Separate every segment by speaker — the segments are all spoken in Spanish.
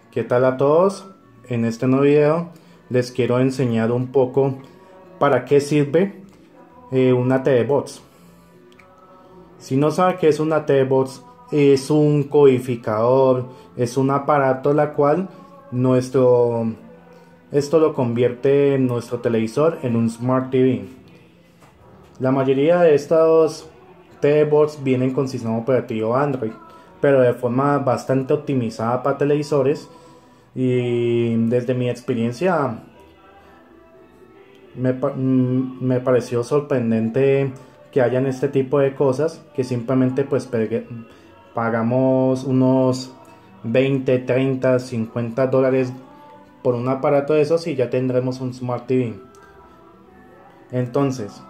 Speaker 1: ¿Qué tal a todos? En este nuevo video les quiero enseñar un poco para qué sirve una TV Box. Si no sabe qué es una TV Box, es un codificador, es un aparato la cual esto lo convierte en nuestro televisor en un Smart TV. La mayoría de estos TV Box vienen con sistema operativo Android, pero de forma bastante optimizada para televisores. Y desde mi experiencia me pareció sorprendente que hayan este tipo de cosas, que simplemente pues pagamos unos 20, 30, 50 dólares por un aparato de esos y ya tendremos un Smart TV. Entonces,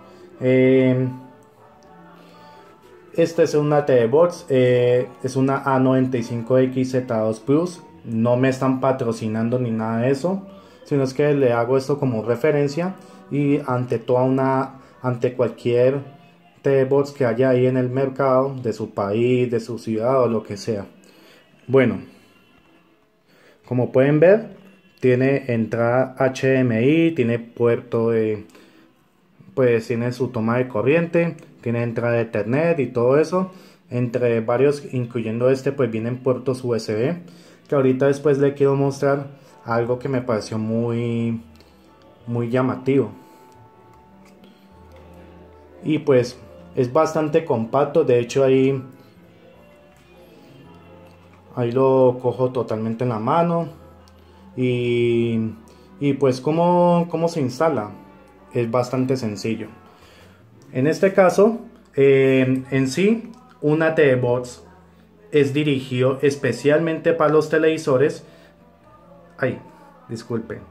Speaker 1: esta es una TV Box, es una A95XZ2 Plus. No me están patrocinando ni nada de eso, sino es que le hago esto como referencia y ante cualquier TV Box que haya ahí en el mercado de su país, de su ciudad o lo que sea. Bueno, como pueden ver, tiene entrada HDMI, tiene puerto de, pues tiene su toma de corriente, tiene entrada de Ethernet y todo eso. Entre varios, incluyendo este, pues vienen puertos USB, que ahorita después le quiero mostrar algo que me pareció muy llamativo. Y pues es bastante compacto, de hecho ahí lo cojo totalmente en la mano. Y pues cómo se instala, es bastante sencillo. En este caso, en sí, una TV Box es dirigido especialmente para los televisores. Ay, disculpen.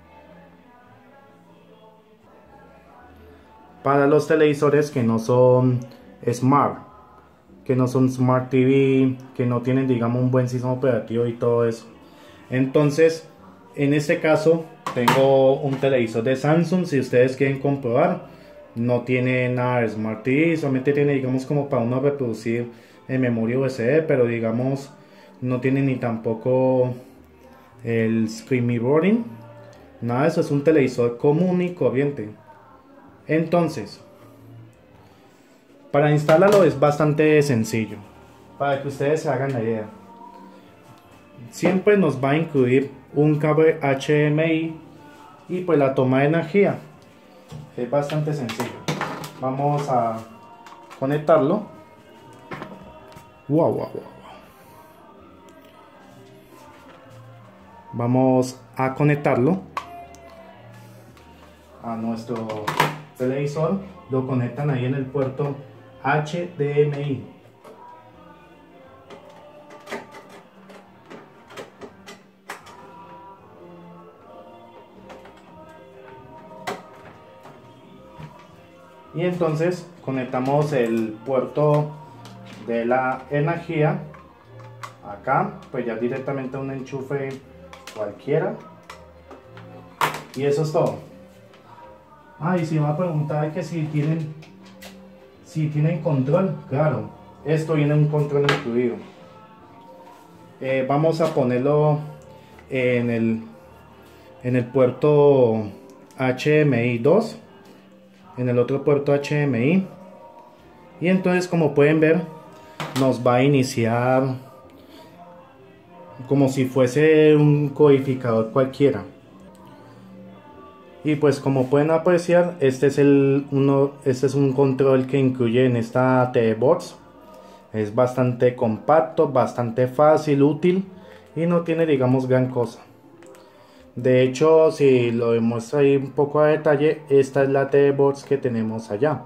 Speaker 1: Para los televisores que no son Smart, que no son Smart TV, que no tienen, digamos, un buen sistema operativo y todo eso. Entonces, en este caso, tengo un televisor de Samsung. Si ustedes quieren comprobar, no tiene nada de Smart TV, solamente tiene, digamos, como para uno reproducir en memoria USB, pero digamos, no tiene ni tampoco el screen mirroring, nada de eso. Es un televisor común y corriente. Entonces, para instalarlo es bastante sencillo, para que ustedes se hagan la idea. Siempre nos va a incluir un cable HDMI y pues la toma de energía. Es bastante sencillo. Vamos a conectarlo. Wow. Vamos a conectarlo a nuestro televisor. Lo conectan ahí en el puerto HDMI. Y entonces conectamos el puerto de la energía acá, pues ya directamente a un enchufe cualquiera. Y eso es todo. Y si va a preguntar que si tienen control, claro, esto viene un control incluido. Vamos a ponerlo en el puerto HDMI 2, en el otro puerto HDMI, y entonces, como pueden ver, nos va a iniciar como si fuese un codificador cualquiera. Y pues como pueden apreciar, este es un control que incluye en esta TV Box. Es bastante compacto, bastante fácil, útil y no tiene, digamos, gran cosa. De hecho, si lo demuestro ahí un poco a detalle, esta es la TV Box que tenemos allá.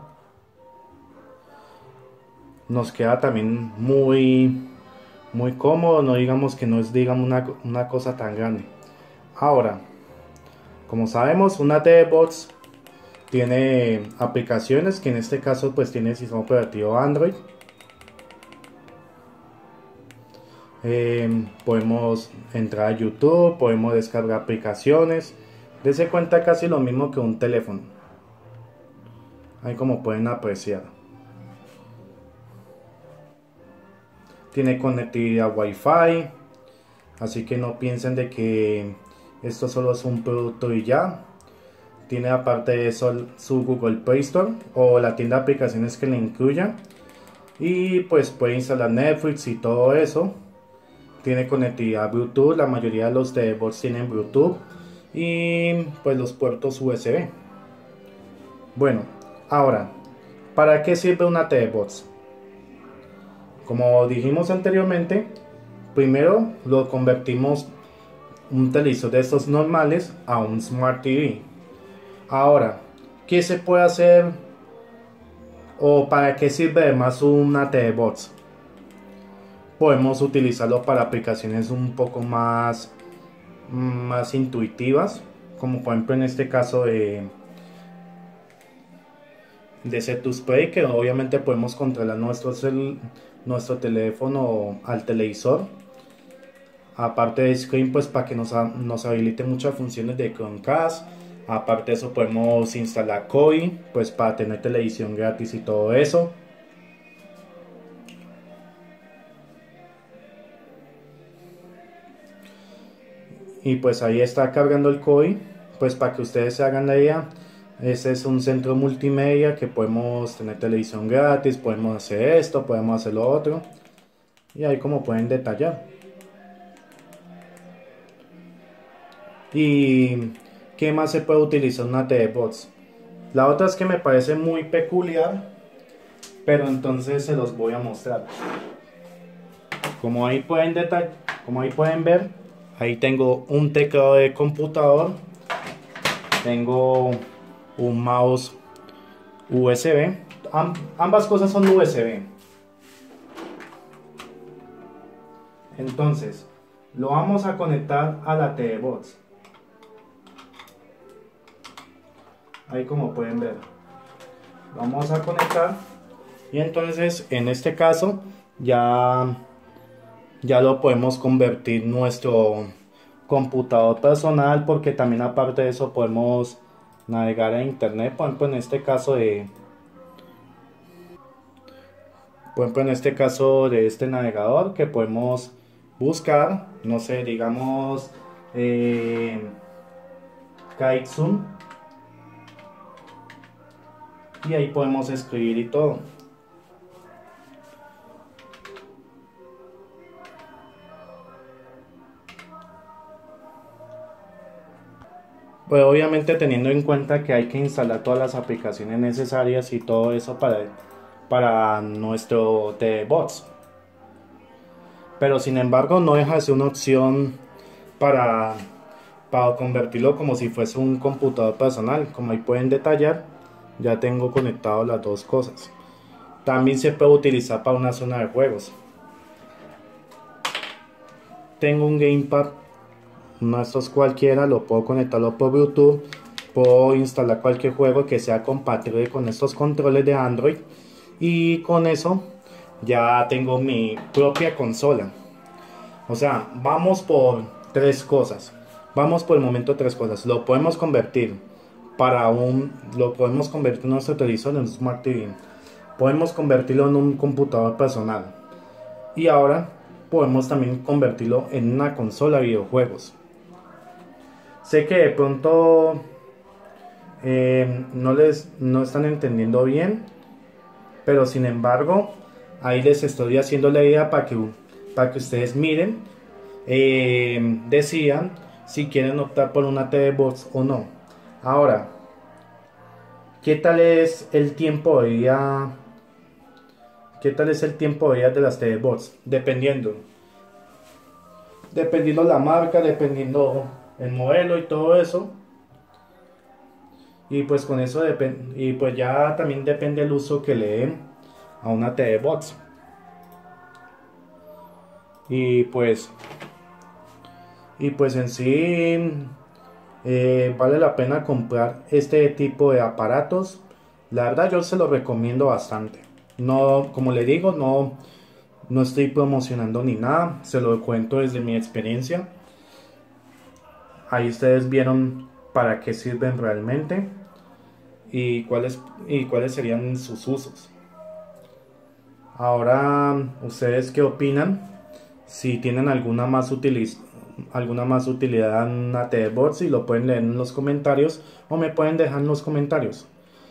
Speaker 1: Nos queda también muy cómodo, no digamos que no es, digamos, una cosa tan grande. Ahora, como sabemos, una TV Box tiene aplicaciones, que en este caso pues tiene el sistema operativo Android. Podemos entrar a YouTube, podemos descargar aplicaciones. Dese cuenta, casi lo mismo que un teléfono. Ahí, como pueden apreciar, tiene conectividad Wi-Fi, así que no piensen de que esto solo es un producto y ya. Tiene aparte de eso su Google Play Store o la tienda de aplicaciones que le incluya, y pues puede instalar Netflix y todo eso. Tiene conectividad Bluetooth, la mayoría de los bots tienen Bluetooth, y pues los puertos USB. Bueno, ahora, ¿para qué sirve una TV-Box? Como dijimos anteriormente, primero lo convertimos un televisor de estos normales a un Smart TV. Ahora, ¿qué se puede hacer o para qué sirve además una TV-Box? Podemos utilizarlo para aplicaciones un poco más intuitivas, como por ejemplo en este caso de Cetus Play, que obviamente podemos controlar nuestro teléfono al televisor. Aparte de Screen, pues para que nos habilite muchas funciones de Chromecast. Aparte de eso podemos instalar Koi, pues para tener televisión gratis y todo eso. Y pues ahí está cargando el Koi, pues para que ustedes se hagan la idea. Este es un centro multimedia que podemos tener televisión gratis, podemos hacer esto, podemos hacer lo otro. Y ahí como pueden detallar. ¿Y qué más se puede utilizar una TV-Box? La otra es que me parece muy peculiar, pero entonces se los voy a mostrar. Como ahí pueden ver, ahí tengo un teclado de computador, tengo un mouse USB, ambas cosas son USB. Entonces lo vamos a conectar a la TV-Box. Ahí como pueden ver, lo vamos a conectar, y entonces en este caso ya lo podemos convertir nuestro computador personal, porque también aparte de eso podemos navegar a internet. Por ejemplo en este caso de este navegador, que podemos buscar, no sé, digamos Kaizen, y ahí podemos escribir y todo. Pues obviamente teniendo en cuenta que hay que instalar todas las aplicaciones necesarias y todo eso para nuestro TV-Box. Pero sin embargo no deja de ser una opción para, para convertirlo como si fuese un computador personal. Como ahí pueden detallar, ya tengo conectado las dos cosas. También se puede utilizar para una zona de juegos. Tengo un gamepad, uno de estos cualquiera, lo puedo conectarlo por Bluetooth. Puedo instalar cualquier juego que sea compatible con estos controles de Android, y con eso ya tengo mi propia consola. O sea, vamos por tres cosas. Vamos por el momento tres cosas. Lo podemos convertir en nuestro televisor en un Smart TV. Podemos convertirlo en un computador personal. Y ahora podemos también convertirlo en una consola de videojuegos. Sé que de pronto no están entendiendo bien, pero sin embargo ahí les estoy haciendo la idea para que ustedes miren, decidan si quieren optar por una TV-Box o no. Ahora, ¿qué tal es el tiempo de vida? ¿Qué tal es el tiempo de vida de las TV-Box? Dependiendo la marca, dependiendo el modelo y todo eso. Y pues con eso y pues ya también depende el uso que le den a una TV-Box. Y pues en sí vale la pena comprar este tipo de aparatos. La verdad yo se lo recomiendo bastante. No, como le digo, no estoy promocionando ni nada, se lo cuento desde mi experiencia. Ahí ustedes vieron para qué sirven realmente y cuáles serían sus usos. Ahora, ¿ustedes qué opinan? Si tienen alguna más utilidad en ATBots, y lo pueden leer en los comentarios o me pueden dejar en los comentarios.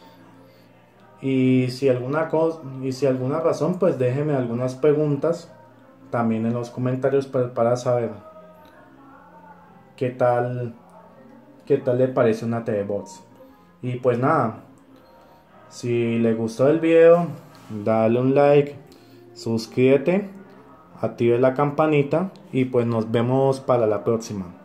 Speaker 1: Y si alguna razón, pues déjenme algunas preguntas también en los comentarios para saber qué tal, qué tal le parece una ATBots. Y pues nada, si le gustó el video, dale un like, suscríbete, active la campanita y pues nos vemos para la próxima.